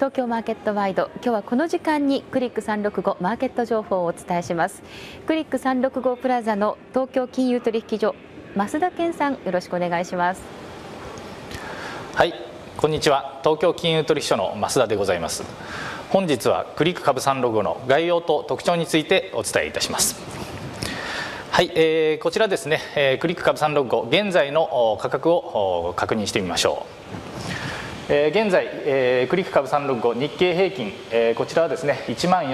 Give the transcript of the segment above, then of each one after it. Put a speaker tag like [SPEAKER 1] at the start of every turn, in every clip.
[SPEAKER 1] 東京マーケットワイド、今日はこの時間にクリック365マーケット情報をお伝えします。クリック365プラザの東京金融取引所、増田健さん、よろしくお願いします。
[SPEAKER 2] はい、こんにちは。東京金融取引所の増田でございます。本日はクリック株365の概要と特徴についてお伝えいたします。はい、こちらですね、クリック株365現在の価格を確認してみましょう。現在、クリック株365日経平均、こちらはですね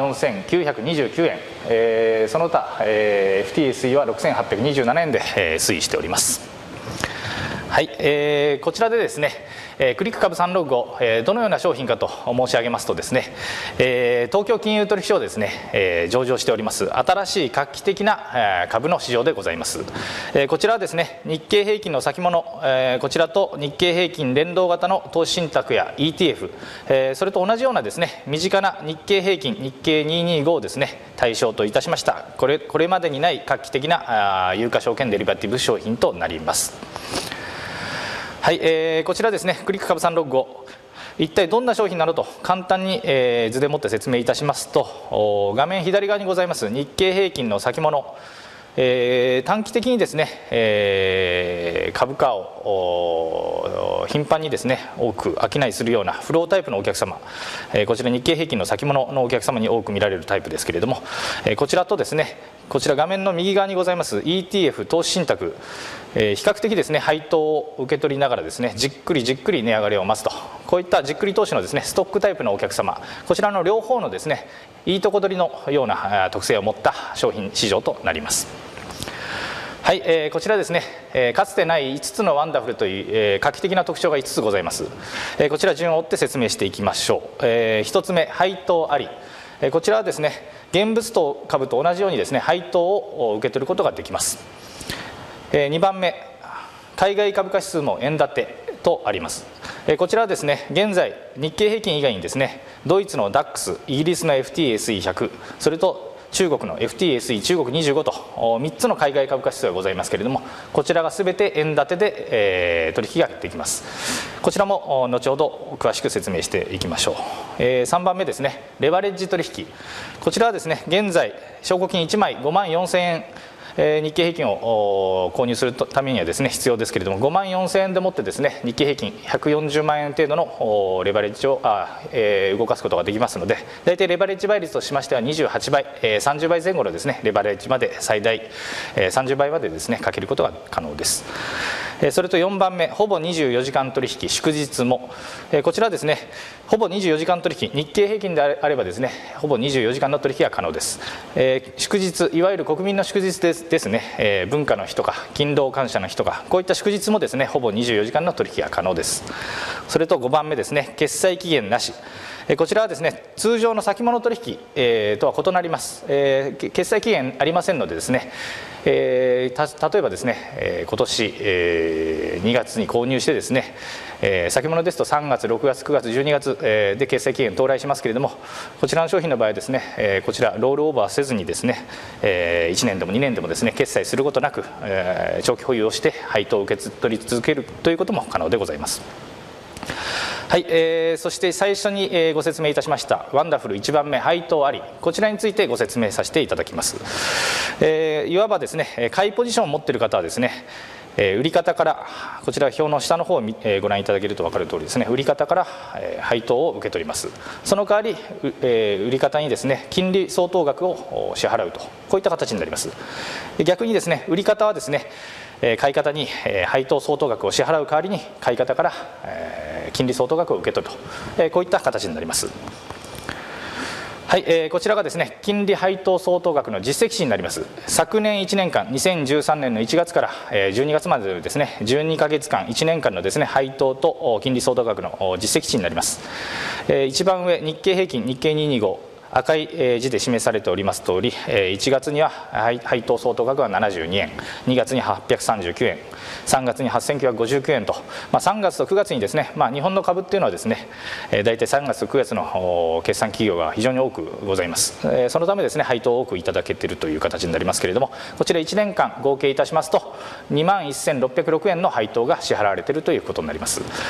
[SPEAKER 2] 14,929 円、その他、FTSE は 6,827 円で、推移しております。はい、こちらでですね、クリック株365、どのような商品かと申し上げますとですね、東京金融取引所をですね、上場しております新しい画期的な株の市場でございます。こちらはですね、日経平均の先物、こちらと日経平均連動型の投資信託や ETF、それと同じようなですね、身近な日経平均、日経225をですね、対象といたしましたこれまでにない画期的な有価証券デリバティブ商品となります。はい、こちらですね、クリック株365、一体どんな商品なのと簡単に、図でもって説明いたしますと、画面左側にございます日経平均の先物、短期的にですね、株価を頻繁にですね多く商いするようなフロータイプのお客様、こちら日経平均の先物のお客様に多く見られるタイプですけれども、こちらとですね、こちら画面の右側にございます ETF 投資信託、比較的ですね配当を受け取りながらですねじっくり値上がりを待つと、こういったじっくり投資のですねストックタイプのお客様、こちらの両方のですねいいとこ取りのような特性を持った商品市場となります。はい、こちらですね、かつてない5つのワンダフルという、画期的な特徴が5つございます。こちら順を追って説明していきましょう。1つ目、配当あり。こちらはですね現物と株と同じようにですね配当を受け取ることができます。2番目、海外株価指数も円建てとあります。こちらはですね現在日経平均以外にですねドイツの DAX、イギリスの FTSE100、それと中国の FTSE 中国25と3つの海外株価指数がございますけれども、こちらがすべて円建てで、取引ができます。こちらも後ほど詳しく説明していきましょう。3番目ですね、レバレッジ取引。こちらはですね現在証拠金1枚54,000円、日経平均を購入するためにはですね必要ですけれども、54,000円でもってですね日経平均140万円程度のレバレッジを動かすことができますので、大体レバレッジ倍率としましては28倍、30倍前後のですねレバレッジまで最大30倍までですねかけることが可能です。それと4番目、ほぼ24時間取引祝日も。こちらですねほぼ24時間取引、日経平均であればですねほぼ24時間の取引が可能です。祝日、いわゆる国民の祝日ですね、文化の日とか勤労感謝の日とか、こういった祝日もですねほぼ24時間の取引が可能です。それと5番目ですね、決済期限なし。こちらはですね通常の先物取引、とは異なります。決済期限ありませんのでですね、例えばですね、今年、2月に購入してですね、先物ですと3月、6月、9月、12月、で決済期限到来しますけれども、こちらの商品の場合はですね、こちらロールオーバーせずにですね、1年でも2年でもですね決済することなく、長期保有をして配当を受け取り続けるということも可能でございます。はい、そして最初にご説明いたしましたワンダフル1番目、配当あり、こちらについてご説明させていただきます。いわばですね買いポジションを持っている方はですね、売り方から、こちら表の下の方をご覧いただけると分かる通りですね、売り方から配当を受け取ります。その代わり売り方にですね金利相当額を支払うと、こういった形になります。逆にですね売り方はですね買い方に配当相当額を支払う代わりに買い方から金利相当額を受け取ると、こういった形になります。はい、こちらがですね金利配当相当額の実績値になります。昨年1年間、2013年の1月から12月までのですね12ヶ月間、1年間のですね配当と金利相当額の実績値になります。一番上、日経平均、日経225、赤い字で示されております通り、1月には配当相当額は72円、2月に839円、3月に8959円と、3月と9月にですね、日本の株っていうのはですね、大体3月と9月の決算企業が非常に多くございます。そのためですね、配当を多くいただけているという形になりますけれども、こちら1年間合計いたしますと、21,606円の配当が支払われているということになります。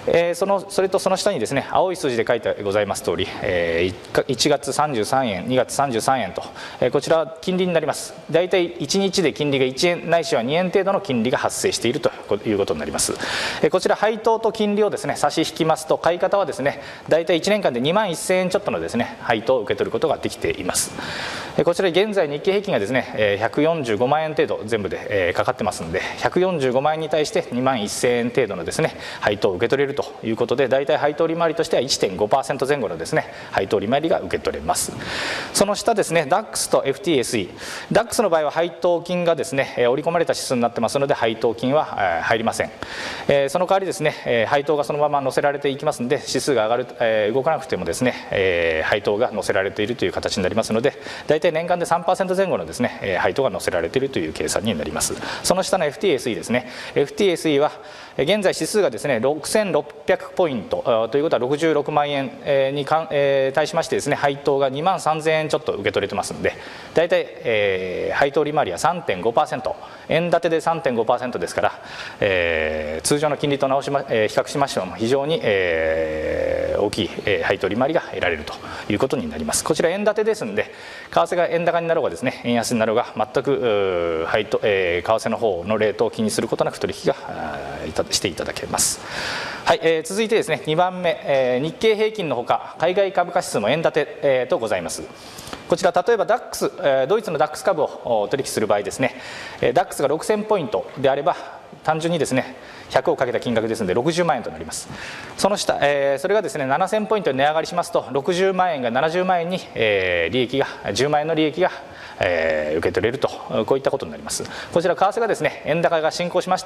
[SPEAKER 2] それとその下にですね、青い数字で書いてございます通り、1月33円、2月33円と、こちらは金利になります。大体1日で金利が1円ないしは2円程度の金利が発生しているということになります。こちら配当と金利をですね差し引きますと、買い方はですね大体1年間で2万1000円ちょっとのですね配当を受け取ることができています。こちら現在日経平均がですね145万円程度全部でかかってますので、145万円に対して2万1000円程度のですね配当を受け取れるということで、大体配当利回りとしては 1.5% 前後のですね配当利回りが受け取れます。その下ですね、DAX と FTSE、 DAX の場合は配当金がですね織り込まれた指数になってますので配当金は入りません。その代わりですね配当がそのまま載せられていきますので、指数が上がる動かなくてもですね配当が載せられているという形になりますので、大体年間で 3% 前後のですね配当が載せられているという計算になります。その下の FTSE ですね、 FTSE は現在指数がですね6600ポイントということは66万円に対しましてですね配当が2万3000円ちょっと受け取れてますので、大体配当利回りは 3.5%、 円建てで 3.5% ですから、通常の金利と比較しましても非常に大きい配当利回りが得られるということになります。こちら円建てですので、為替が円高になろうがですね円安になろうが全く為替の方のレートを気にすることなく取引がしていただけます。はい、続いてですね2番目、日経平均のほか海外株価指数も円建て、とございます。こちら例えば DAX、ドイツの DAX 株を取引する場合ですね、DAX が6000ポイントであれば単純にですね100をかけた金額ですので60万円となります。その下、それがですね7000ポイントに値上がりしますと60万円が70万円に、利益が10万円の利益が受け取れると、こういったことになります。こちら為替がですね円高が進行しまして、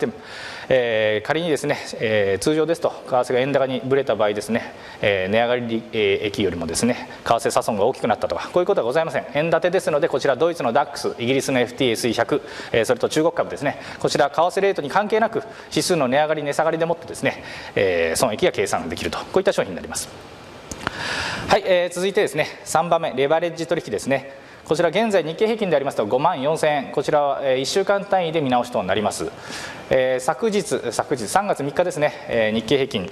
[SPEAKER 2] 仮にですね、通常ですと為替が円高にぶれた場合ですね、値上がり益よりもですね為替差損が大きくなったとか、こういうことはございません。円建てですので、こちらドイツの DAX、 イギリスの FTSE100、それと中国株ですね、こちら為替レートに関係なく指数の値上がり値下がりでもってですね、損益が計算できると、こういった商品になります。はい、続いてですね3番目レバレッジ取引ですね。こちら現在日経平均でありますと5万4000円、こちらは1週間単位で見直しとなります。昨日3月3日ですね、日経平均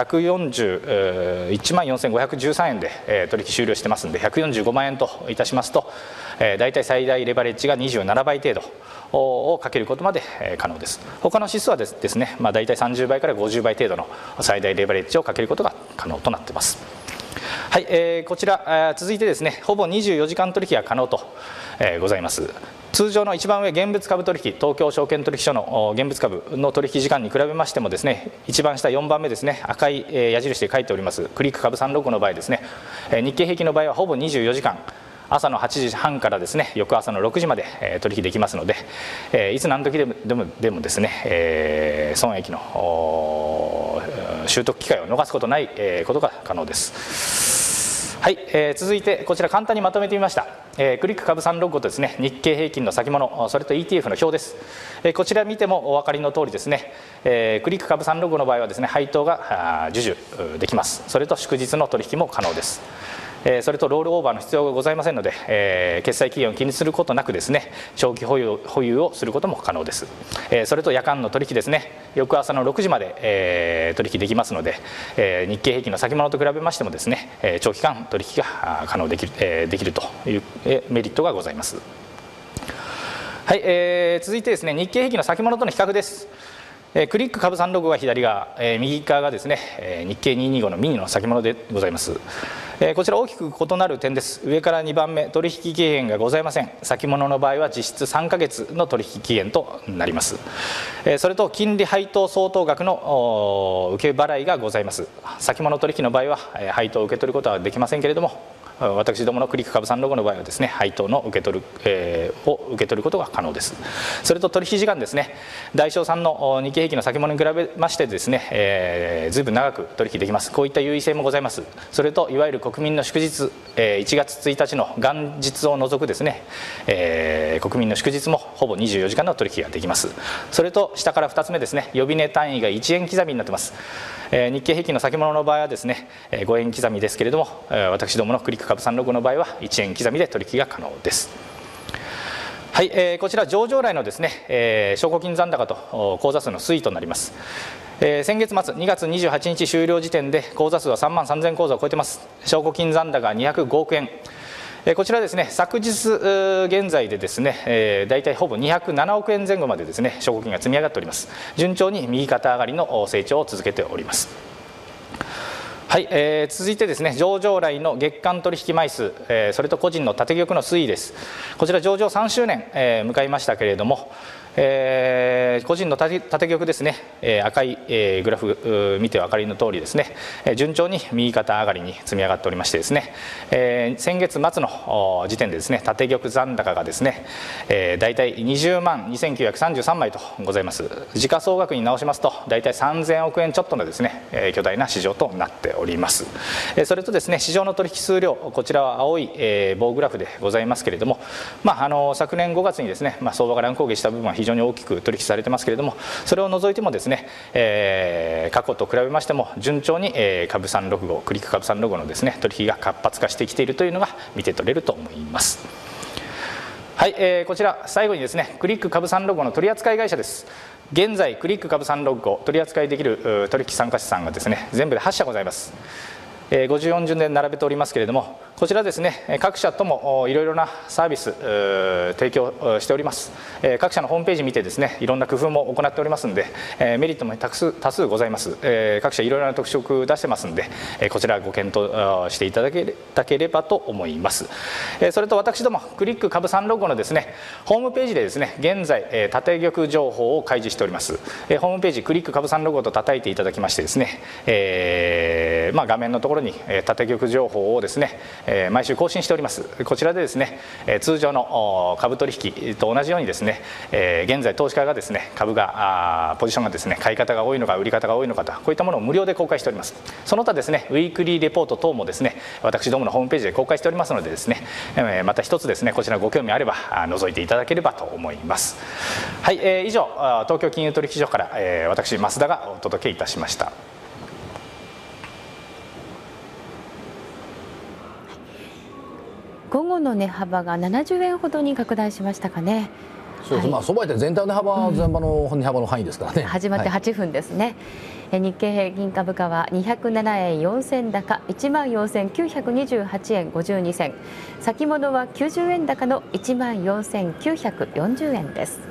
[SPEAKER 2] 141万4513円で取引終了してますので、145万円といたしますと、大体最大レバレッジが27倍程度をかけることまで可能です。他の指数はですね、大体30倍から50倍程度の最大レバレッジをかけることが可能となっています。はい、こちら続いてですねほぼ24時間取引が可能と、ございます。通常の一番上現物株取引、東京証券取引所の現物株の取引時間に比べましてもですね、一番下4番目ですね赤い矢印で書いておりますクリック株365の場合ですね、日経平均の場合はほぼ24時間、朝の8時半からですね翌朝の6時まで取引できますので、いつ何時でもですね損益の習得機会を逃すことないことが可能です。はい、続いてこちら簡単にまとめてみました。クリック株365とですね日経平均の先物、それと ETF の表です。こちら見てもお分かりの通りですね、クリック株365の場合はですね配当が授受できます。それと祝日の取引も可能です。それとロールオーバーの必要がございませんので、決済期限を気にすることなくですね長期保有をすることも可能です。それと夜間の取引ですね、翌朝の6時まで、取引できますので、日経平均の先物と比べましてもですね長期間取引が可能できるというメリットがございます。はい、続いてですね日経平均の先物との比較です。クリック株365は左側、右側がですね日経225のミニの先物でございます。こちら大きく異なる点です。上から2番目取引期限がございません。先物の場合は実質3ヶ月の取引期限となります。それと金利配当相当額の受け払いがございます。先物取引の場合は配当を受け取ることはできませんけれども、私どものクリック株365の場合はですね配当の受け取ることが可能です。それと取引時間ですね、大小3の日経平均の先物に比べましてですね、ずいぶん長く取引できます。こういった優位性もございます。それといわゆる国民の祝日、1月1日の元日を除くですね、国民の祝日もほぼ24時間の取引ができます。それと下から2つ目ですね、予備値単位が1円刻みになっています。日経平均の先物の場合はですね5円刻みですけれども、私どものクリック株365の場合は1円刻みで取引が可能です。はい、こちら上場来のですね証拠金残高と口座数の推移となります。 先月末2月28日終了時点で口座数は3万3000口座を超えています。証拠金残高205億円。こちらですね、昨日現在でですね、大体ほぼ207億円前後までですね、証拠金が積み上がっております。順調に右肩上がりの成長を続けております。はい、続いてですね、上場来の月間取引枚数、それと個人の縦玉の推移です。こちら上場3周年、迎えましたけれども、個人の縦玉ですね、赤い、グラフ見てお分かりの通りですね、順調に右肩上がりに積み上がっておりましてですね、先月末の時点でですね、縦玉残高がですね、大体20万2933枚とございます。時価総額に直しますと大体3000億円ちょっとのですね、巨大な市場となっております。それとですね、市場の取引数量、こちらは青い、棒グラフでございますけれども、昨年5月にですね、相場が乱高下した部分は非常に大きく取引されてますけれども、それを除いてもですね、過去と比べましても順調に、株365クリック株365のですね、取引が活発化してきているというのが見て取れると思います。はい、こちら最後にですね、クリック株365の取扱い会社です。現在クリック株365取り扱いできる取引参加者さんがですね、全部で8社ございます。54順で並べておりますけれども、こちらですね、各社ともいろいろなサービス提供しております。各社のホームページ見てですね、いろんな工夫も行っておりますので、メリットも多数ございます。各社いろいろな特色出してますので、こちらご検討していただければと思います。それと私どもクリック株365のですね、ホームページでですね、現在縦玉情報を開示しております。ホームページクリック株365と叩いていただきましてですね、画面のところに縦玉情報をですね、毎週更新しております。こちらでですね、通常の株取引と同じようにですね、現在投資家がですね、株がポジションがですね、買い方が多いのか売り方が多いのかと、こういったものを無料で公開しております。その他ですね、ウィークリーレポート等もですね、私どものホームページで公開しておりますのでですね、また一つですね、こちらご興味あれば覗いていただければと思います。はい、以上東京金融取引所から、私増田がお届けいたしました。
[SPEAKER 1] 午後の値幅が70円ほどに拡大しましたかね。
[SPEAKER 3] そうです、相場って全体の値幅は全場の値幅の範囲ですからね。
[SPEAKER 1] 始まって8分ですね。日経平均株価は207円4銭高 14,928 円52銭、先物は90円高の 14,940 円です。